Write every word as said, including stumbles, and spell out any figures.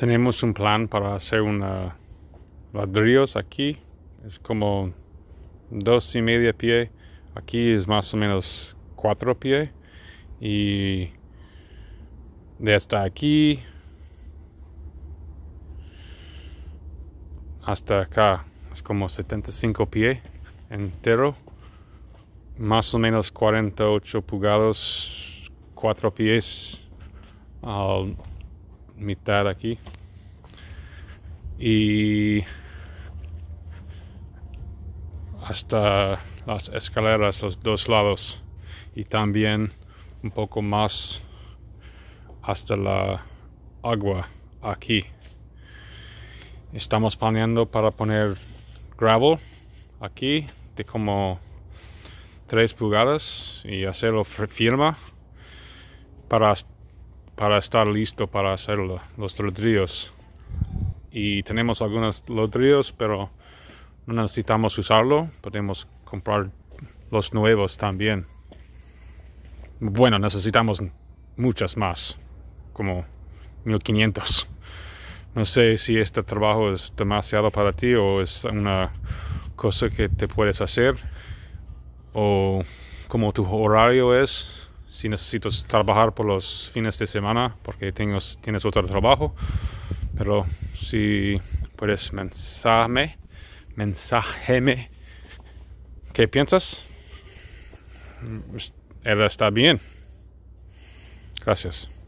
Tenemos un plan para hacer una ladrillos aquí. Es como dos y media pie. Aquí es más o menos cuatro pie. Y de hasta aquí hasta acá es como setenta y cinco pie entero. Más o menos cuarenta y ocho pulgadas, cuatro pies a mitad aquí. Y hasta las escaleras los dos lados, y también un poco más hasta la agua aquí. Estamos planeando para poner gravel aquí de como tres pulgadas y hacerlo firma para, para estar listo para hacerlo, los ladrillos. Y tenemos algunos ladrillos, pero no necesitamos usarlo. Podemos comprar los nuevos también. Bueno, necesitamos muchas más, como mil quinientos. No sé si este trabajo es demasiado para ti o es una cosa que te puedes hacer, o como tu horario es, si necesitas trabajar por los fines de semana porque tienes, tienes otro trabajo. Pero si puedes mensajarme, mensajeme qué piensas. Él está bien. Gracias.